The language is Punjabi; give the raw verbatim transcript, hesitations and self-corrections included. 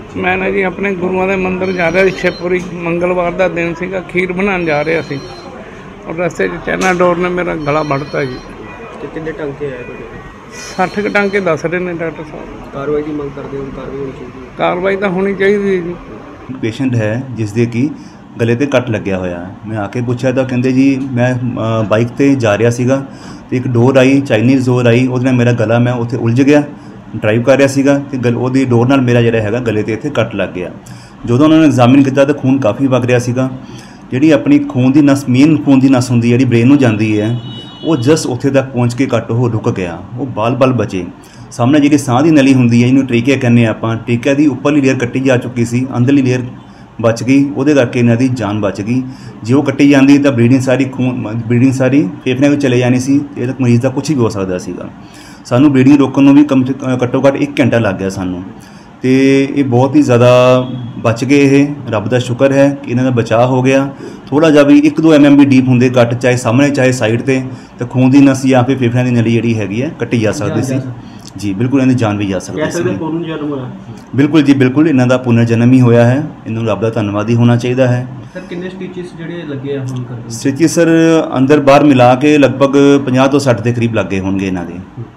मैं ना जी अपने गुरुओं के मंदिर जा रहा शिवपुरी, मंगलवार का दिन सीगा, खीर बनाने जा रहा सी और रस्ते चाइना डोर ने मेरा गला बढ़ता जी। कितने टांके आए? सठ क टांके दस रहे हैं डॉक्टर साहब। कार्रवाई की मंग करते हो? कार्रवाई होनी चाहिए। कार्रवाई तो होनी चाहिए जी। पेशेंट है जिसके कि गले ते कट लग्या होया। मैं आके पूछा तो कहते जी मैं बाइक ते जा रहा सीगा ते एक डोर आई, चाइनीज़ डोर आई, उहदे नाल मेरा गला मैं उत्थे उलझ गया। ड्राइव कर रहा सीगा ते गल ओहदी डोर नाल मेरा जिहड़ा हैगा गले ते इत्थे कट लग गया। ਜਦੋਂ ਉਹਨਾਂ ਨੇ ਐਗਜ਼ਾਮਿਨ ਕੀਤਾ ਤਾਂ खून काफ़ी ਵਗ ਰਿਹਾ ਸੀਗਾ। ਜਿਹੜੀ ਆਪਣੀ खून ਦੀ ਨਸ, ਮੇਨ खून ਦੀ ਨਸ ਹੁੰਦੀ ਜਿਹੜੀ ਬ੍ਰੇਨ ਨੂੰ ਜਾਂਦੀ ਹੈ, ਉਹ ਜਸਟ ਉੱਥੇ ਤੱਕ ਪਹੁੰਚ ਕੇ ਕੱਟ ਉਹ ਰੁਕ ਗਿਆ। ਉਹ ਬਾਲ-ਬਾਲ ਬਚੇ। ਸਾਹਮਣੇ ਜਿਹੜੀ ਸਾਹ ਦੀ ਨਲੀ ਹੁੰਦੀ ਹੈ, ਇਹਨੂੰ ਟ੍ਰੀਕਿਆ ਕਹਿੰਦੇ ਆਪਾਂ, ਟ੍ਰੀਕਿਆ ਦੀ ਉੱਪਰਲੀ ਲੇਅਰ ਕੱਟੀ ਜਾ ਚੁੱਕੀ ਸੀ, ਅੰਦਰਲੀ ਲੇਅਰ ਬਚ ਗਈ। ਉਹਦੇ ਕਰਕੇ ਇਹਨਾਂ ਦੀ ਜਾਨ ਬਚ ਗਈ। ਜੇ ਉਹ ਕੱਟੀ ਜਾਂਦੀ ਤਾਂ ਬਲੀਡਿੰਗ ਸਾਰੀ ਖੂਨ ਬਲੀਡਿੰਗ ਸਾਰੀ ਫੇਫੜਿਆਂ ਵਿੱਚ ਚਲੇ ਜਾਣੀ ਸੀ। ਇਹ ਤੱਕ ਮਰੀਜ਼ ਦਾ ਕੁਝ ਵੀ ਹੋ ਸਕਦਾ ਸੀਗਾ। ਸਾਨੂੰ ਬਲੀਡਿੰਗ ਰੋਕਣ ਨੂੰ ਵੀ ਕਮ ਘੱਟੋ ਘੱਟ ਇੱਕ ਘੰਟਾ ਲੱਗ ਗਿਆ ਸਾਨੂੰ। ਤੇ ਇਹ ਬਹੁਤ ਹੀ ਜ਼ਿਆਦਾ ਬਚ ਗਏ। ਇਹ ਰੱਬ ਦਾ ਸ਼ੁਕਰ ਹੈ ਕਿ ਇਹਨਾਂ ਦਾ ਬਚਾਅ ਹੋ ਗਿਆ। ਥੋੜ੍ਹਾ ਜਿਹਾ ਵੀ ਇੱਕ ਦੋ ਐਮ ਐਮ ਵੀ ਡੀਪ ਹੁੰਦੇ ਕੱਟ, ਚਾਹੇ ਸਾਹਮਣੇ ਚਾਹੇ ਸਾਈਡ 'ਤੇ, ਤਾਂ ਖੂਨ ਦੀ ਨਸ ਜਾਂ ਫਿਰ ਫੇਫੜਿਆਂ ਦੀ ਨਲੀ ਜਿਹੜੀ ਹੈਗੀ ਹੈ ਕੱਟੀ ਜਾ ਸਕਦੀ ਸੀ ਜੀ। ਬਿਲਕੁਲ ਇਹਨਾਂ ਦੀ ਜਾਨ ਵੀ ਜਾ ਸਕਦੀ ਸੀ। ਬਿਲਕੁਲ ਜੀ, ਬਿਲਕੁਲ ਇਹਨਾਂ ਦਾ ਪੁਨਰ ਜਨਮ ਹੀ ਹੋਇਆ ਹੈ। ਇਹਨੂੰ ਰੱਬ ਦਾ ਧੰਨਵਾਦੀ ਹੋਣਾ ਚਾਹੀਦਾ ਹੈ। ਸਰ ਕਿੰਨੇ ਸਟਿਚਸ ਜਿਹੜੇ ਲੱਗੇ ਆ ਹੁਣ? ਸਟਿਚਸ ਸਰ ਅੰਦਰ ਬਾਹਰ ਮਿਲਾ ਕੇ ਲਗਭਗ ਪੰਜਾਹ ਤੋਂ ਸੱਠ ਦੇ ਕਰੀਬ ਲੱਗੇ ਹੋਣਗੇ ਇਹਨਾਂ ਦੇ।